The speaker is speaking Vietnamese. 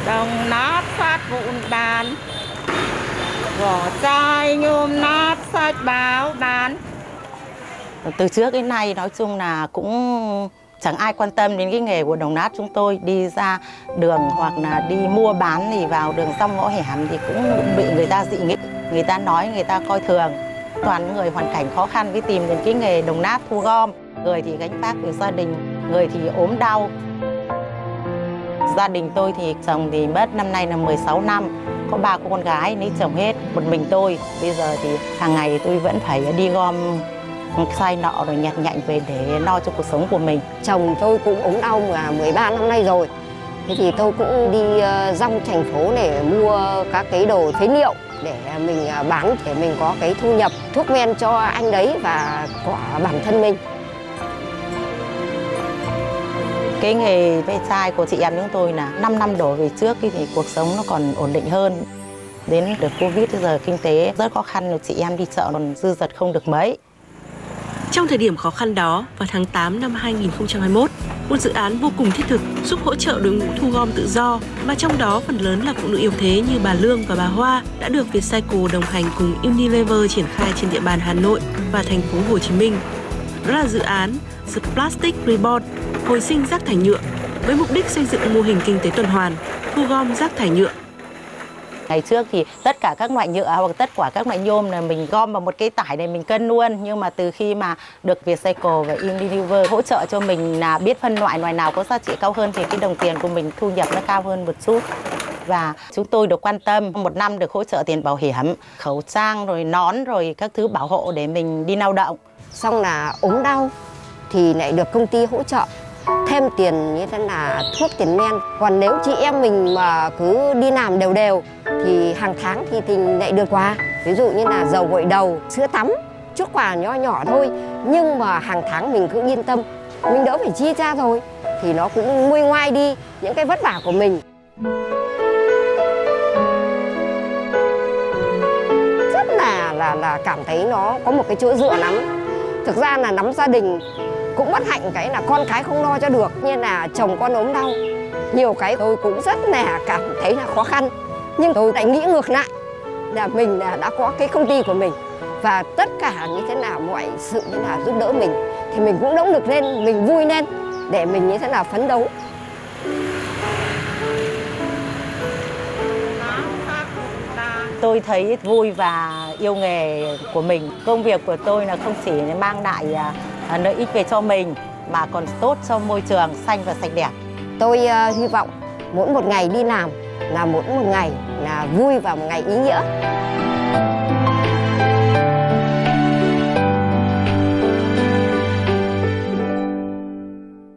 Đồng nát phát vụn bán, vỏ chai nhôm nát sách báo bán. Từ trước đến nay nói chung là cũng chẳng ai quan tâm đến cái nghề của đồng nát chúng tôi. Đi ra đường hoặc là đi mua bán thì vào đường trong ngõ hẻm thì cũng bị người ta dị nghị. Người ta nói, người ta coi thường. Toàn người hoàn cảnh khó khăn mới tìm đến cái nghề đồng nát thu gom. Người thì gánh vác về gia đình, người thì ốm đau. Gia đình tôi thì chồng thì mất năm nay là 16 năm. Có 3 cô con gái lấy chồng hết, một mình tôi. Bây giờ thì hàng ngày tôi vẫn phải đi gom xay nọ rồi nhặt nhạnh về để lo cho cuộc sống của mình. Chồng tôi cũng ốm đau mà 13 năm nay rồi. Thế thì tôi cũng đi dong thành phố để mua các cái đồ phế liệu để mình bán, để mình có cái thu nhập, thuốc men cho anh đấy và của bản thân mình. Cái nghề ve chai của chị em chúng tôi là 5 năm đổ về trước thì cuộc sống nó còn ổn định hơn. Đến đợt Covid bây giờ kinh tế rất khó khăn, rồi chị em đi chợ còn dư dật không được mấy. Trong thời điểm khó khăn đó, vào tháng 8 năm 2021, một dự án vô cùng thiết thực giúp hỗ trợ đội ngũ thu gom tự do, mà trong đó phần lớn là phụ nữ yếu thế như bà Lương và bà Hoa đã được Vietcycle đồng hành cùng Unilever triển khai trên địa bàn Hà Nội và thành phố Hồ Chí Minh. Đó là dự án The Plastic Reborn, hồi sinh rác thải nhựa, với mục đích xây dựng mô hình kinh tế tuần hoàn, thu gom rác thải nhựa. Ngày trước thì tất cả các loại nhựa hoặc tất cả các loại nhôm là mình gom vào một cái tải này mình cân luôn. Nhưng mà từ khi mà được Vietcycle và Unilever hỗ trợ cho mình là biết phân loại nào có giá trị cao hơn thì cái đồng tiền của mình thu nhập nó cao hơn một chút. Và chúng tôi được quan tâm, một năm được hỗ trợ tiền bảo hiểm, khẩu trang rồi nón rồi các thứ bảo hộ để mình đi lao động. Xong là ốm đau thì lại được công ty hỗ trợ thêm tiền như thế là thuốc, tiền men. Còn nếu chị em mình mà cứ đi làm đều đều thì hàng tháng thì lại được quà. Ví dụ như là dầu gội đầu, sữa tắm, chút quà nhỏ nhỏ thôi. Nhưng mà hàng tháng mình cứ yên tâm, mình đỡ phải chi ra rồi. Thì nó cũng nguôi ngoai đi những cái vất vả của mình. Rất là cảm thấy nó có một cái chỗ dựa lắm. Thực ra là nắm gia đình cũng bất hạnh cái là con cái không lo cho được, như là chồng con ốm đau. Nhiều cái tôi cũng rất là cảm thấy là khó khăn. Nhưng tôi lại nghĩ ngược lại là mình đã có cái công ty của mình. Và tất cả như thế nào, mọi sự như là giúp đỡ mình thì mình cũng động lực lên, mình vui lên để mình như thế nào phấn đấu. Tôi thấy vui và yêu nghề của mình. Công việc của tôi là không chỉ mang lại lợi ích về cho mình mà còn tốt cho môi trường xanh và sạch đẹp. Tôi hy vọng mỗi một ngày đi làm là mỗi một ngày là vui và một ngày ý nghĩa.